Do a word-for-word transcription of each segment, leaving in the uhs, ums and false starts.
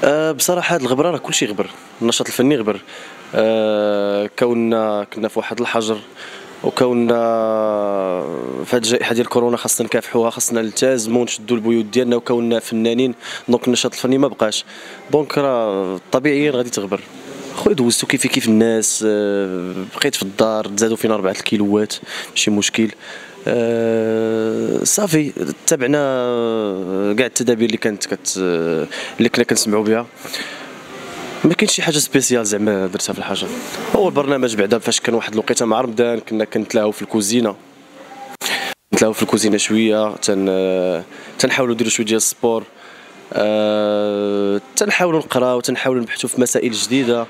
أه بصراحة هاد الغبرة راه كلشي غبر، النشاط الفني غبر. أه كوننا كنا في واحد الحجر، وكوننا في هاد الجائحة ديال كورونا خاصنا نكافحوها، خاصنا نلتزموا ونشدوا البيوت ديالنا، وكوننا فنانين دونك النشاط الفني ما بقاش، دونك راه طبيعيا غادي تغبر. خويا دوزتو كيفي كيف الناس، أه بقيت في الدار تزادوا فينا ربعة الكيلوات ماشي مشكل. أه صافي تبعنا كاع التدابير اللي كانت كت اللي كنا كنسمعوا بها. ما كاينش شي حاجه سبيسيال زعما درتها في الحجر. هو البرنامج بعدا فاش كان واحد الوقيته مع رمضان كنا كنتلاهاو في الكوزينه، نتلاهاو في الكوزينه شويه، تن تنحاولوا نديروا شويه ديال السبور، أه... تنحاولوا نقراو، تنحاولوا نبحثوا في مسائل جديده.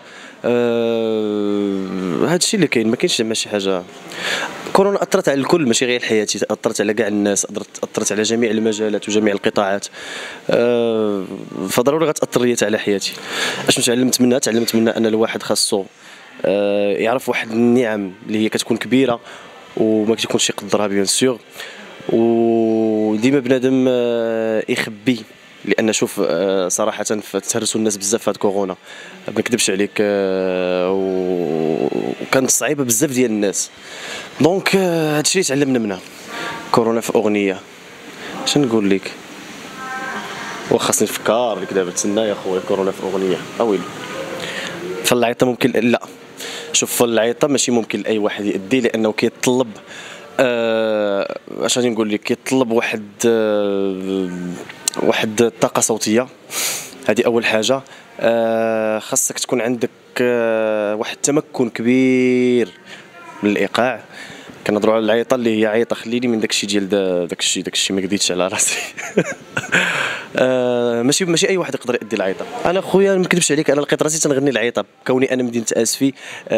أه... هذا الشيء اللي كاين، ما كاينش زعما شي حاجه. كورونا اثرت على الكل ماشي غير حياتي، اثرت على كاع الناس، اثرت على جميع المجالات وجميع القطاعات. أه... فضروري غتاثر ليا على حياتي. اشنو تعلمت منها؟ تعلمت منها ان الواحد خاصو أه... يعرف واحد النعم اللي هي كتكون كبيره وما كيكونش يقدرها بيان سور، وديما بنادم أه... يخبي. لان شوف أه... صراحه تهرسوا الناس بزاف في هاد كورونا، ما نكذبش عليك، أه... وكانت صعيبه بزاف ديال الناس. دونك هادشي اللي تعلمنا منها. كورونا في اغنيه، اش نقول لك؟ وخاصني نفكر لك دابا، تسنى يا خويا. كورونا في اغنيه اويلي. فالعيطه ممكن لا، شوف العيطه ماشي ممكن لاي واحد يأدي، لانه كيتطلب أه... اش غادي نقول لك، كيتطلب واحد أه... واحد الطاقه صوتيه. هذه اول حاجه. أه... خاصك تكون عندك أه... واحد التمكن كبير من الايقاع. كنهضروا على العيطه اللي هي عيطه، خليني من داكشي ديال داكشي داكشي ما كديتش على راسي. آه ماشي ماشي اي واحد يقدر يدي العيطه. انا خويا ما نكذبش عليك، انا لقيت راسي تنغني العيطه كوني انا مدينه اسفي.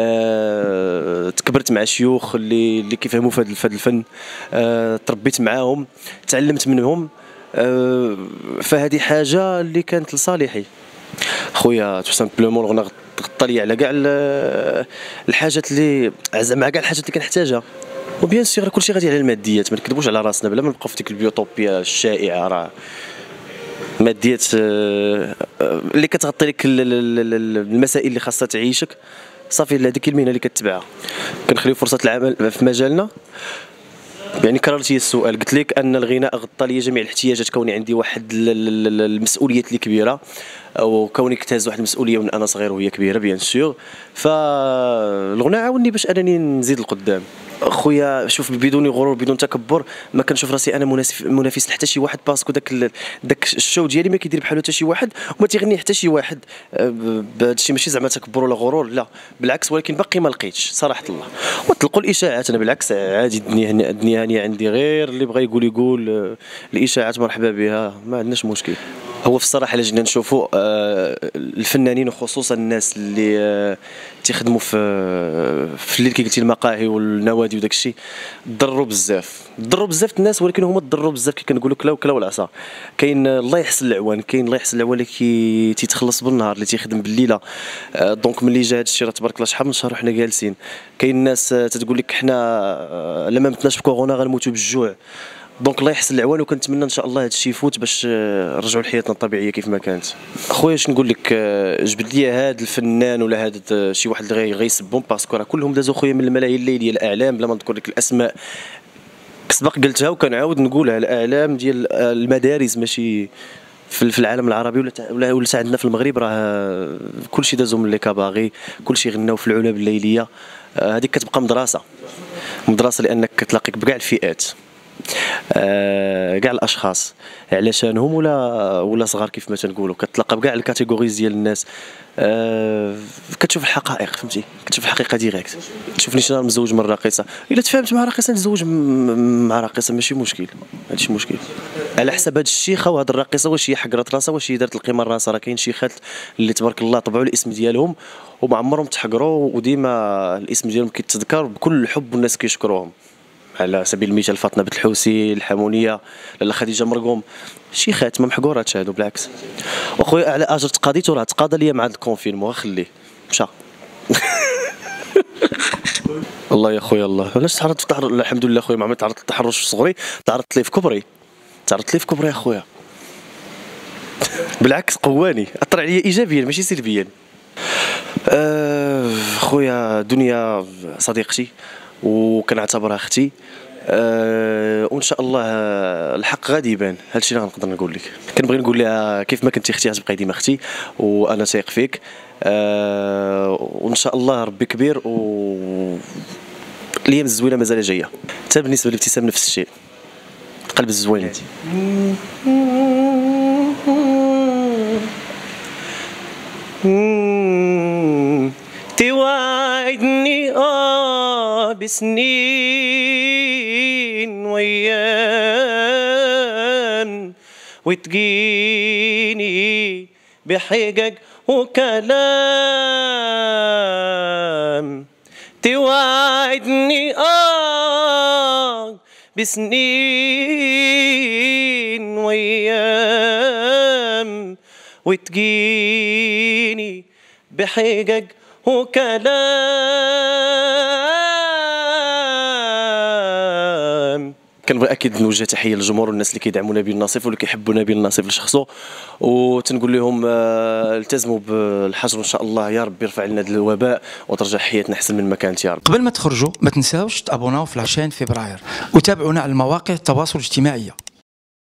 آه تكبرت مع شيوخ اللي اللي كيفهموا في هذا الفن، آه تربيت معاهم، تعلمت منهم. آه فهذه حاجه اللي كانت لصالحي خويا. تو سامبلومون الغنى غطى لي على كاع الحاجات اللي زعما كاع الحاجات اللي كنحتاجها. وبيان سيغ كلشي غادي على الماديات، ما نكذبوش على راسنا بلا ما نبقاو في ديك البيوتوبيا الشائعه. راه ماديات اللي كتغطي لك المسائل اللي خاصها تعيشك، صافي هذيك المهنه اللي كتبعها. كنخليو فرصه العمل في مجالنا. يعني كررتي السؤال، قلت لك ان الغناء غطى لي جميع الاحتياجات، كوني عندي واحد المسؤوليات اللي كبيره، وكوني كتهز واحد المسؤوليه من انا صغير وهي كبيره بيان سور. فالغناء عاوني باش انني نزيد القدام. خويا شوف، بدون غرور بدون تكبر، ما كنشوف راسي انا منافس منافس حتى شي واحد، باسكو داك داك الشو ديالي ما كيدير بحالو حتى شي واحد، وما تيغني حتى شي واحد. بهذا الشيء ماشي زعما تكبر ولا غرور، لا بالعكس، ولكن باقي ما لقيتش صراحه الله. وطلقوا الاشاعات، انا بالعكس عادي، الدنيا الدنيا هانيه عندي، غير اللي بغى يقول يقول. الاشاعات مرحبا بها، ما عندناش مشكل. هو في الصراحه الا جينا نشوفوا الفنانين وخصوصا الناس اللي تيخدموا في في اللي قلتي المقاهي والنوادي وداك الشيء، ضروا بزاف ضروا بزاف الناس، ولكن هما ضروا بزاف كي كنقولوا كلاو كلاو العصا. كاين الله يحسن العوان، كاين الله يحسن العوان اللي كي تيتخلص بالنهار، اللي تيخدم بالليله. دونك ملي جا هذا الشيء راه تبارك الله شحال من شهر وحنا جالسين. كاين الناس تتقول لك حنا لما متناش في كورونا غنموتوا بالجوع. دونك الله يحسن العوان، وكنتمنى ان شاء الله هذا الشيء يفوت باش نرجعوا لحياتنا الطبيعيه كيف ما كانت. خويا اش نقول لك، جبد لي هذا الفنان ولا هذا شي واحد اللي غيسبهم، باسكو راه كلهم دازوا خويا من الملاهي الليليه، الاعلام بلا ما نذكر لك الاسماء. سبق قلتها وكنعاود نقولها، الاعلام ديال المدارس ماشي في العالم العربي ولا ولا ولا عندنا في المغرب، راه كلشي دازوا من لي كاباغي، كلشي غناو في العلب الليليه. هذيك كتبقى مدرسه مدرسه لانك كتلاقيك بكاع الفئات، كاع الاشخاص، علشانهم ولا ولا صغار كيف ما تنقولوا، كتلاقى بكاع الكاتيجوريز ديال الناس. أه كتشوف الحقائق، فهمتي، كتشوف الحقيقه ديريكت. تشوف لي شنو مزوج من راقصه، الا تفاهمت مع راقصه نتزوج مع راقصه، ماشي مشكل، ماشي مشكل. على حسب هاد الشيخه وهاد الراقصه، واش هي حقرت راسها، واش هي دارت القيمه راسها. راه كاين شيخات اللي تبارك الله طبعوا الاسم ديالهم وما عمرهم تحقروا، وديما الاسم ديالهم كيتذكر بكل حب والناس كيشكروهم. على سبيل المثال فاطمه بنت الحوسي، الحمونيه، لاله خديجه مرقوم، شيخات ما محقوراتش هادو بالعكس. وخويا على اجر تقاضيته راه تقاضى ليا مع هاد الكونفينمون، خليه مشى. والله يا خويا الله، علاش تعرضت في الحمد لله خويا، ما عمري تعرضت للتحرش في صغري، تعرضت ليه في كبري، تعرضت ليه في كبري يا خويا. بالعكس قواني، اثر عليا ايجابيا ماشي سلبيا. أه خويا دنيا صديقتي وكنعتبرها اختي. أه وان شاء الله الحق غادي يبان، هادشي اللي غنقدر نقول لك. كنبغي نقول لها كيف ما كنتي اختي غتبقاي ديما اختي، وانا ثايق فيك. أه وان شاء الله ربي كبير، و الايام الزوينه مازال جايه. حتى بالنسبه لابتسام نفس الشيء، قلب الزوين انت. توعدني اه بسنين وايام، وتجيني بحجج وكلام. توعدني اه بسنين وايام، وتجيني بحجج وكلام. كنبغي اكيد نوجه تحيه للجمهور والناس اللي كيدعموا نبيل ناصف واللي كيحبوا نبيل ناصف لشخصه، وتنقول لهم آه التزموا بالحجر وان شاء الله يا رب يرفع لنا هذا الوباء وترجع حياتنا احسن من ما كانت يا رب. قبل ما تخرجوا ما تنساوش تابوناو في لاشين فبراير، وتابعونا على المواقع التواصل الاجتماعي.